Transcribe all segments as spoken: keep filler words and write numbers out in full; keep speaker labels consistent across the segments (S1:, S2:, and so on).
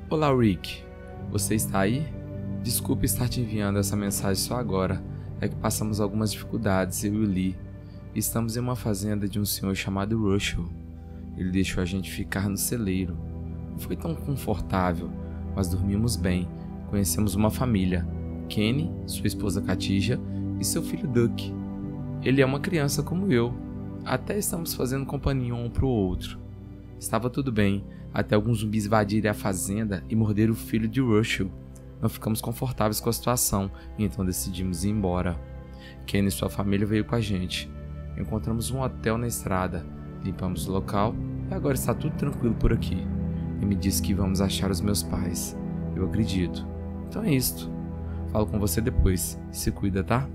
S1: Olá, Rick. Você está aí? Desculpe estar te enviando essa mensagem só agora. É que passamos algumas dificuldades, eu e o Lee. Estamos em uma fazenda de um senhor chamado Russell. Ele deixou a gente ficar no celeiro. Não foi tão confortável, mas dormimos bem. Conhecemos uma família. Kenny, sua esposa Khadija e seu filho Duck. Ele é uma criança como eu. Até estamos fazendo companhia um pro outro. Estava tudo bem, até alguns zumbis invadirem a fazenda e morderam o filho de Russell. Não ficamos confortáveis com a situação, e então decidimos ir embora. Kenny e sua família veio com a gente. Encontramos um hotel na estrada, limpamos o local e agora está tudo tranquilo por aqui. Ele me disse que vamos achar os meus pais. Eu acredito. Então é isto. Falo com você depois. Se cuida, tá?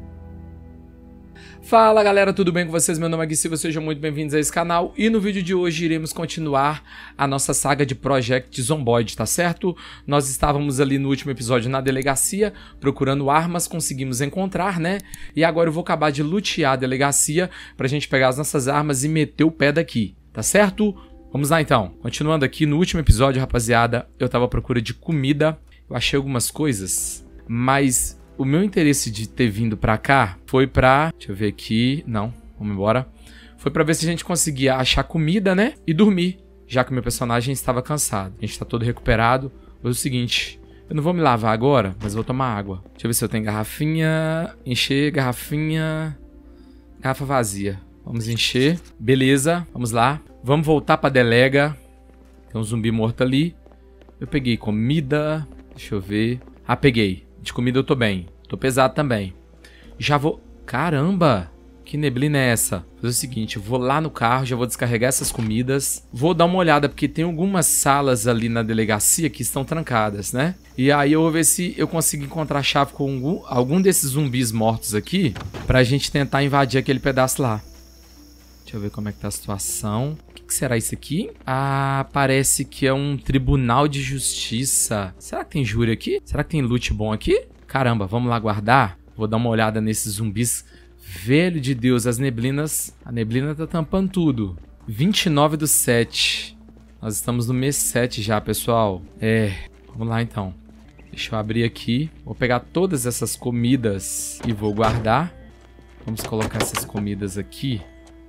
S2: Fala galera, tudo bem com vocês? Meu nome é Gui Silva, sejam muito bem-vindos a esse canal. E no vídeo de hoje iremos continuar a nossa saga de Project Zomboid, tá certo? Nós estávamos ali no último episódio na delegacia, procurando armas, conseguimos encontrar, né? E agora eu vou acabar de lutear a delegacia pra gente pegar as nossas armas e meter o pé daqui, tá certo? Vamos lá então. Continuando aqui, no último episódio, rapaziada, eu tava à procura de comida. Eu achei algumas coisas, mas o meu interesse de ter vindo pra cá foi pra... Deixa eu ver aqui... Não, vamos embora. Foi pra ver se a gente conseguia achar comida, né? E dormir, já que o meu personagem estava cansado. A gente tá todo recuperado. Foi o seguinte... Eu não vou me lavar agora, mas vou tomar água. Deixa eu ver se eu tenho garrafinha... Encher, garrafinha... Garrafa vazia. Vamos encher. Beleza, vamos lá. Vamos voltar pra delega. Tem um zumbi morto ali. Eu peguei comida... Deixa eu ver... Ah, peguei. De comida eu tô bem. Tô pesado também. Já vou... Caramba! Que neblina é essa? Vou fazer o seguinte, eu vou lá no carro, já vou descarregar essas comidas. Vou dar uma olhada, porque tem algumas salas ali na delegacia que estão trancadas, né? E aí eu vou ver se eu consigo encontrar a chave com algum, algum desses zumbis mortos aqui, pra gente tentar invadir aquele pedaço lá. Deixa eu ver como é que tá a situação. O que, que será isso aqui? Ah, parece que é um tribunal de justiça. Será que tem júri aqui? Será que tem loot bom aqui? Caramba, vamos lá guardar? Vou dar uma olhada nesses zumbis. Velho de Deus, as neblinas... A neblina tá tampando tudo. vinte e nove do sete. Nós estamos no mês sete já, pessoal. É, vamos lá então. Deixa eu abrir aqui. Vou pegar todas essas comidas e vou guardar. Vamos colocar essas comidas aqui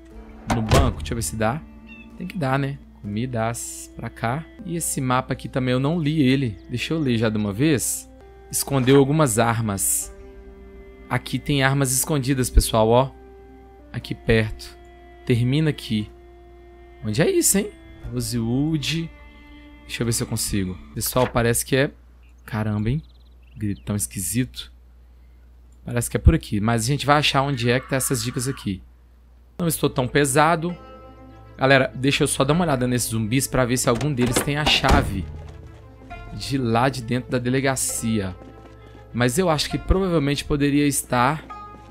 S2: no banco, deixa eu ver se dá. Tem que dar, né? Comidas pra cá. E esse mapa aqui também eu não li ele. Deixa eu ler já de uma vez. Escondeu algumas armas. Aqui tem armas escondidas, pessoal, ó. Aqui perto. Termina aqui. Onde é isso, hein? Rosewood. Deixa eu ver se eu consigo. Pessoal, parece que é... Caramba, hein? Grito tão esquisito. Parece que é por aqui. Mas a gente vai achar onde é que tá essas dicas aqui. Não estou tão pesado. Galera, deixa eu só dar uma olhada nesses zumbis pra ver se algum deles tem a chave de lá de dentro da delegacia. Mas eu acho que provavelmente poderia estar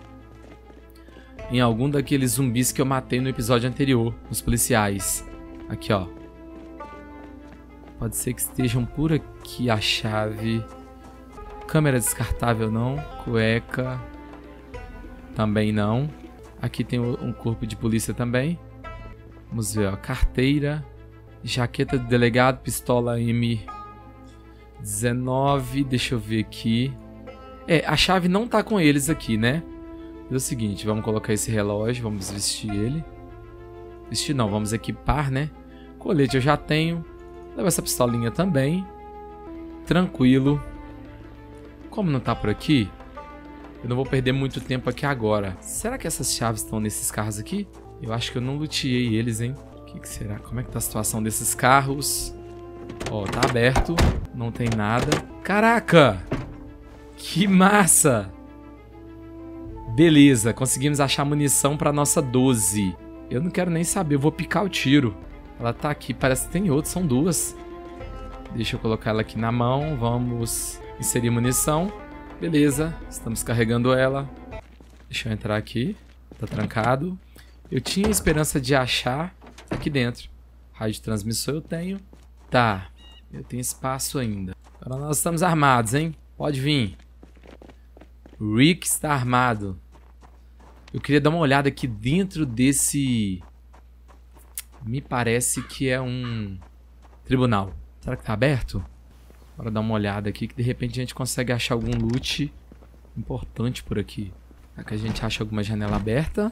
S2: em algum daqueles zumbis que eu matei no episódio anterior, os policiais. Aqui, ó. Pode ser que estejam por aqui a chave. Câmera descartável não. Cueca também não. Aqui tem um corpo de polícia também. Vamos ver, ó. Carteira. Jaqueta de delegado. Pistola M dezenove. Deixa eu ver aqui. É, a chave não tá com eles aqui, né? É o seguinte, vamos colocar esse relógio. Vamos vestir ele. Vestir não, vamos equipar, né? Colete eu já tenho. Leva essa pistolinha também. Tranquilo. Como não tá por aqui... Eu não vou perder muito tempo aqui agora. Será que essas chaves estão nesses carros aqui? Eu acho que eu não luteei eles, hein? O que, que será? Como é que tá a situação desses carros? Ó, tá aberto. Não tem nada. Caraca! Que massa! Beleza, conseguimos achar munição pra nossa doze. Eu não quero nem saber, eu vou picar o tiro. Ela tá aqui, parece que tem outros, são duas. Deixa eu colocar ela aqui na mão. Vamos inserir munição. Beleza, estamos carregando ela. Deixa eu entrar aqui. Tá trancado. Eu tinha esperança de achar aqui dentro. Raio de transmissor eu tenho. Tá, eu tenho espaço ainda. Agora nós estamos armados, hein? Pode vir. Rick está armado. Eu queria dar uma olhada aqui dentro desse... Me parece que é um tribunal. Será que tá aberto? Bora dar uma olhada aqui, que de repente a gente consegue achar algum loot importante por aqui. Será que a gente acha alguma janela aberta?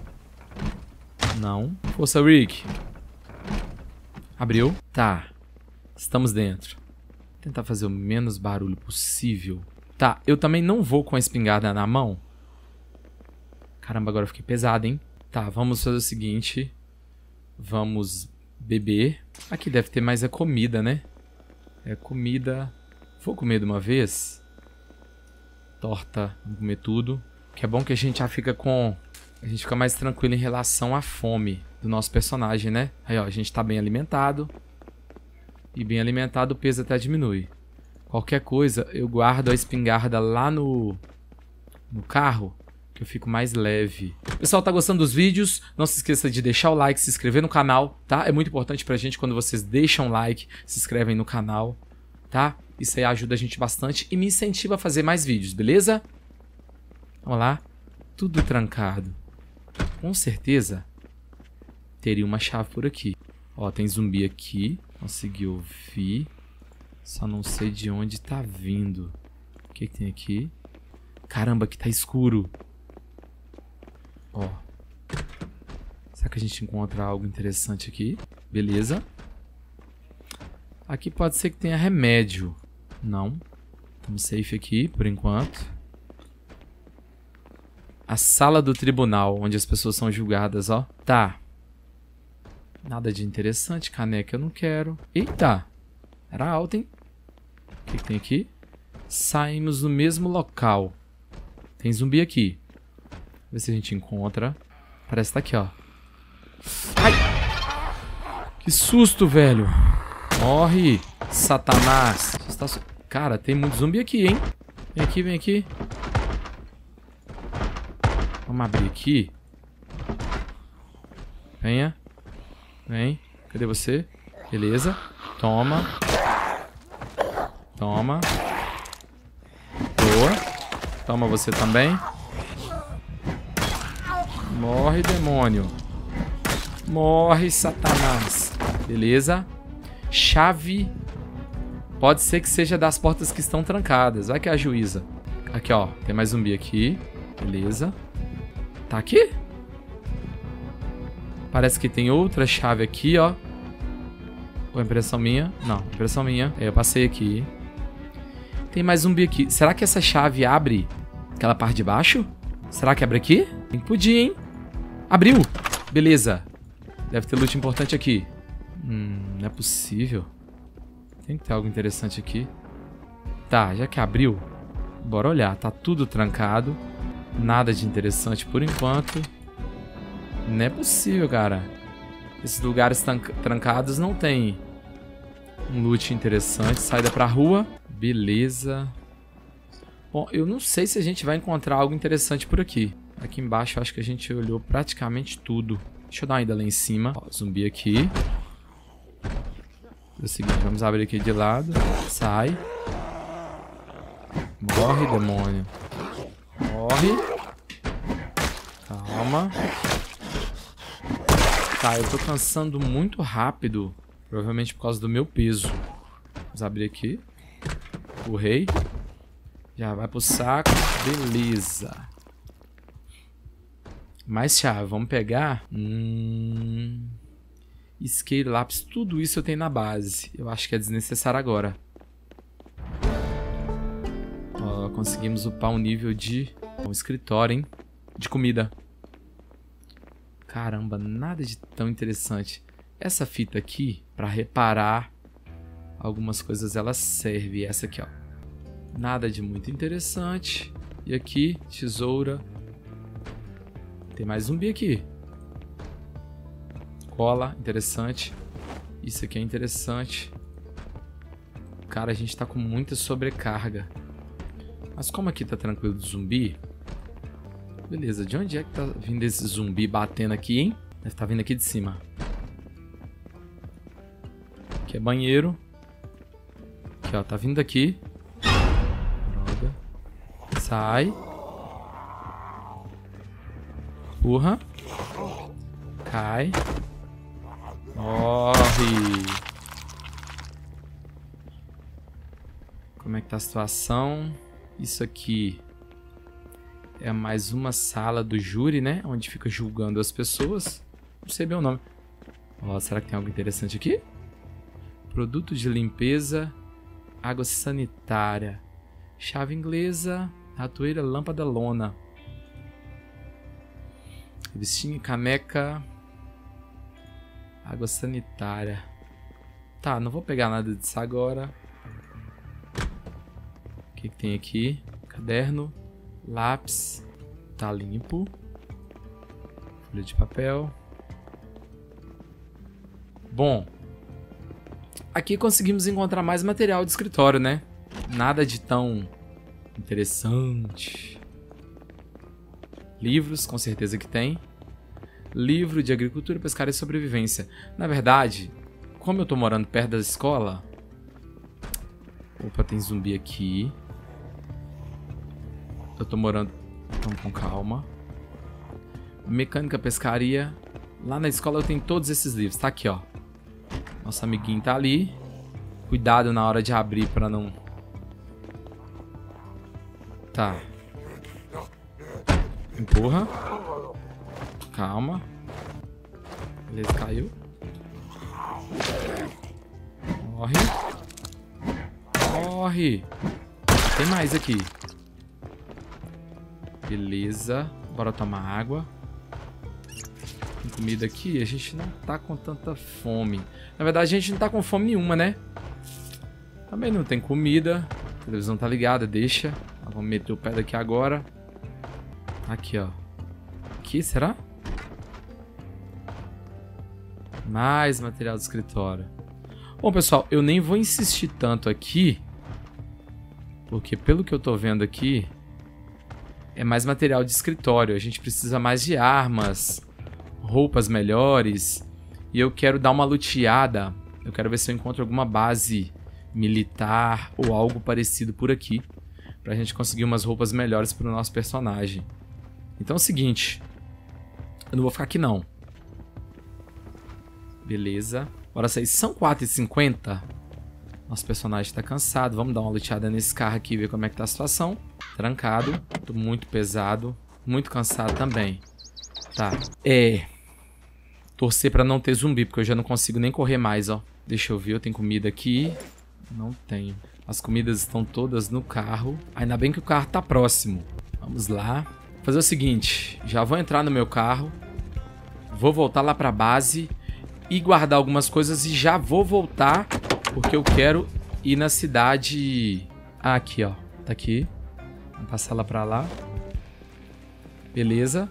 S2: Não. Força, Rick. Abriu. Tá. Estamos dentro. Vou tentar fazer o menos barulho possível. Tá, eu também não vou com a espingarda na mão. Caramba, agora eu fiquei pesado, hein? Tá, vamos fazer o seguinte. Vamos beber. Aqui deve ter mais a comida, né? É comida. Vou comer de uma vez. Torta, vamos comer tudo. Que é bom que a gente já fica com... A gente fica mais tranquilo em relação à fome do nosso personagem, né? Aí, ó, a gente tá bem alimentado. E bem alimentado o peso até diminui. Qualquer coisa, eu guardo a espingarda lá no, no carro, que eu fico mais leve. Pessoal, tá gostando dos vídeos? Não se esqueça de deixar o like, se inscrever no canal, tá? É muito importante pra gente quando vocês deixam o like, se inscrevem no canal, tá? Isso aí ajuda a gente bastante e me incentiva a fazer mais vídeos, beleza? Vamos lá. Tudo trancado. Com certeza teria uma chave por aqui. Ó, tem zumbi aqui. Consegui ouvir. Só não sei de onde tá vindo. O que, que tem aqui? Caramba, que tá escuro. Ó. Será que a gente encontra algo interessante aqui? Beleza. Aqui pode ser que tenha remédio. Não. Estamos safe aqui, por enquanto. A sala do tribunal, onde as pessoas são julgadas, ó. Tá. Nada de interessante. Caneca eu não quero. Eita. Era alto, hein? O que, que tem aqui? Saímos no mesmo local. Tem zumbi aqui. Vamos ver se a gente encontra. Parece que tá aqui, ó. Ai! Que susto, velho. Morre, Satanás. Cara, tem muito zumbi aqui, hein? Vem aqui, vem aqui. Vamos abrir aqui. Venha. Vem. Cadê você? Beleza. Toma. Toma. Boa. Toma você também. Morre, demônio. Morre, Satanás. Beleza. Chave. Pode ser que seja das portas que estão trancadas. Vai que é a juíza. Aqui, ó. Tem mais zumbi aqui. Beleza. Tá aqui? Parece que tem outra chave aqui, ó. Ou impressão minha? Não, impressão minha. É, eu passei aqui. Tem mais zumbi aqui. Será que essa chave abre aquela parte de baixo? Será que abre aqui? Tem que podia, hein? Abriu! Beleza. Deve ter loot importante aqui. Hum, não é possível. Tem que ter algo interessante aqui. Tá, já que abriu, bora olhar. Tá tudo trancado. Nada de interessante por enquanto. Não é possível, cara. Esses lugares trancados não tem um loot interessante. Saída pra rua. Beleza. Bom, eu não sei se a gente vai encontrar algo interessante por aqui. Aqui embaixo eu acho que a gente olhou praticamente tudo. Deixa eu dar uma ida lá em cima. Ó, zumbi aqui. É o seguinte, vamos abrir aqui de lado. Sai. Morre, demônio. Morre. Calma. Tá, eu tô cansando muito rápido. Provavelmente por causa do meu peso. Vamos abrir aqui. O rei. Já vai pro saco. Beleza. Mais chave. Vamos pegar. Hum... Scale lápis. Tudo isso eu tenho na base. Eu acho que é desnecessário agora. Ó, conseguimos upar um nível de... Um escritório, hein? De comida. Caramba, nada de tão interessante. Essa fita aqui, pra reparar algumas coisas, ela serve. Essa aqui, ó. Nada de muito interessante. E aqui, tesoura. Tem mais zumbi aqui. Cola, interessante. Isso aqui é interessante. Cara, a gente tá com muita sobrecarga. Mas como aqui tá tranquilo de zumbi... Beleza, de onde é que tá vindo esse zumbi batendo aqui, hein? Deve estar vindo aqui de cima. Aqui é banheiro. Aqui, ó, tá vindo daqui. Droga. Sai. Empurra. Cai. Morre.
S1: como é que tá a situação. Isso aqui é mais uma sala do júri, né? Onde fica julgando as pessoas. Não sei bem o nome. Ó, será que tem algo interessante aqui? Produto de limpeza, água sanitária, chave inglesa, ratoeira, lâmpada, lona. Revistinha, caneca, água sanitária. Tá, não vou pegar nada disso agora. O que, que tem aqui? Caderno, lápis, tá limpo. Folha de papel. Bom, aqui conseguimos encontrar mais material de escritório, né? Nada de tão interessante. Livros, com certeza que tem. Livro de agricultura, pescaria e sobrevivência. Na verdade, como eu tô morando perto da escola... Opa, tem zumbi aqui. Eu tô morando... Então, com calma. Mecânica, pescaria. Lá na escola eu tenho todos esses livros. Tá aqui, ó. Nosso amiguinho tá ali. Cuidado na hora de abrir pra não... Tá. Empurra. Calma. Beleza, caiu. Corre. Corre. Tem mais aqui. Beleza. Bora tomar água. Tem comida aqui. A gente não tá com tanta fome. Na verdade, a gente não tá com fome nenhuma, né? Também não tem comida. A televisão tá ligada, deixa. Vamos meter o pé daqui agora. Aqui, ó. Aqui, será? Mais material do escritório. Bom, pessoal, eu nem vou insistir tanto aqui. Porque pelo que eu tô vendo aqui... É mais material de escritório. A gente precisa mais de armas. Roupas melhores. E eu quero dar uma luteada. Eu quero ver se eu encontro alguma base militar ou algo parecido por aqui. Pra gente conseguir umas roupas melhores pro nosso personagem. Então é o seguinte. Eu não vou ficar aqui não. Beleza. Bora sair. São quatro e cinquenta. Nosso personagem tá cansado. Vamos dar uma luteada nesse carro aqui e ver como é que tá a situação. Trancado. Tô muito pesado. Muito cansado também. Tá. É... Torcer pra não ter zumbi, porque eu já não consigo nem correr mais, ó. Deixa eu ver, eu tenho comida aqui. Não tenho. As comidas estão todas no carro. Ainda bem que o carro tá próximo. Vamos lá. Vou fazer o seguinte. Já vou entrar no meu carro. Vou voltar lá pra base. E guardar algumas coisas. E já vou voltar. Porque eu quero ir na cidade... Ah, aqui, ó. Tá aqui. Vamos passar lá pra lá. Beleza.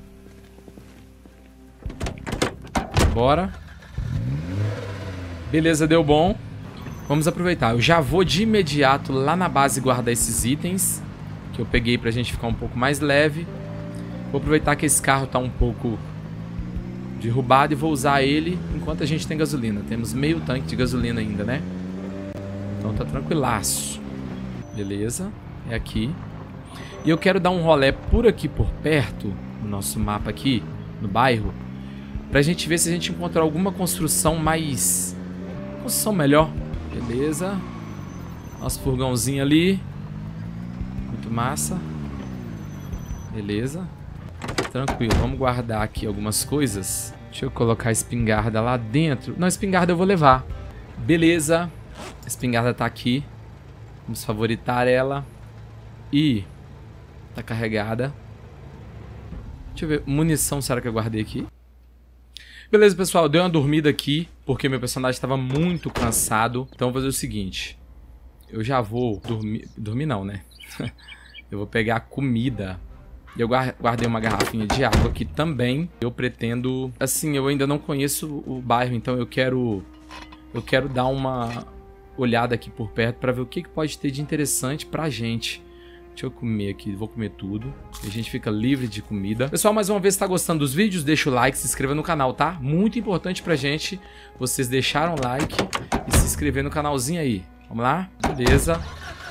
S1: Bora. Beleza, deu bom. Vamos aproveitar. Eu já vou de imediato lá na base guardar esses itens que eu peguei pra gente ficar um pouco mais leve. Vou aproveitar que esse carro tá um pouco derrubado e vou usar ele enquanto a gente tem gasolina. Temos meio tanque de gasolina ainda, né? Então tá tranquilaço. Beleza. É aqui. E eu quero dar um rolê por aqui, por perto, no nosso mapa aqui, no bairro, pra gente ver se a gente encontra alguma construção mais... Construção melhor. Beleza. Nosso furgãozinho ali. Muito massa. Beleza. Tranquilo. Vamos guardar aqui algumas coisas. Deixa eu colocar a espingarda lá dentro. Não, a espingarda eu vou levar. Beleza. A espingarda tá aqui. Vamos favoritar ela. E... Tá carregada. Deixa eu ver. Munição, será que eu guardei aqui? Beleza, pessoal, dei uma dormida aqui, porque meu personagem estava muito cansado. Então eu vou fazer o seguinte. Eu já vou dormir... Dormir não, né? Eu vou pegar comida. E eu guardei uma garrafinha de água aqui também. Eu pretendo... Assim, eu ainda não conheço o bairro, então eu quero... Eu quero dar uma olhada aqui por perto para ver o que, que pode ter de interessante pra gente. Deixa eu comer aqui, vou comer tudo. E a gente fica livre de comida. Pessoal, mais uma vez, se tá gostando dos vídeos, deixa o like, se inscreva no canal, tá? Muito importante pra gente vocês deixarem o like e se inscrever no canalzinho aí. Vamos lá? Beleza.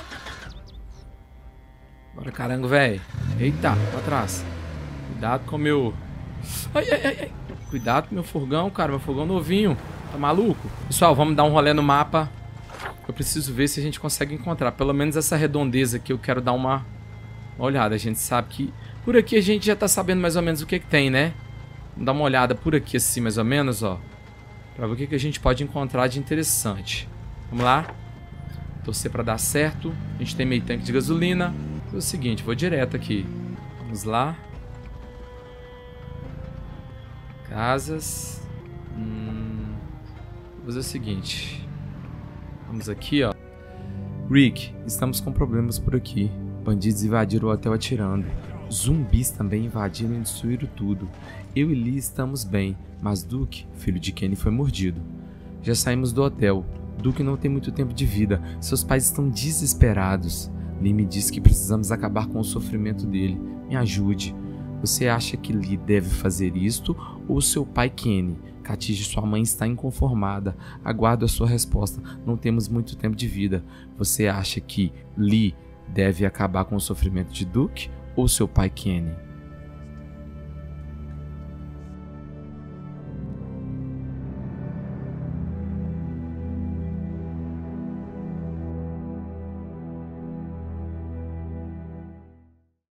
S1: Bora, carango, velho. Eita, pra trás. Cuidado com o meu... Ai, ai, ai, ai. Cuidado com o meu furgão, cara. Meu furgão novinho. Tá maluco? Pessoal, vamos dar um rolê no mapa.
S2: Eu preciso ver se a gente consegue encontrar. Pelo menos essa redondeza aqui eu quero dar uma, uma olhada. A gente sabe que... Por aqui a gente já tá sabendo mais ou menos o que que tem, né? Vamos dar uma olhada por aqui assim, mais ou menos, ó. Pra ver o que que a gente pode encontrar de interessante. Vamos lá. Torcer pra dar certo. A gente tem meio tanque de gasolina. É o seguinte, vou direto aqui. Vamos lá. Casas. Hum, vou fazer o seguinte. Vamos aqui, ó. Rick, estamos com problemas por aqui. Bandidos invadiram o hotel atirando. Zumbis também invadiram e destruíram tudo. Eu e Lee estamos bem, mas Duke, filho de Kenny, foi mordido. Já saímos do hotel. Duke não tem muito tempo de vida. Seus pais estão desesperados. Lee me disse que precisamos acabar com o sofrimento dele. Me ajude. Você acha que Lee deve fazer isto ou seu pai Kenny? Khadija, sua mãe está inconformada. Aguardo a sua resposta. Não temos muito tempo de vida. Você acha que Lee deve acabar com o sofrimento de Duke ou seu pai Kenny?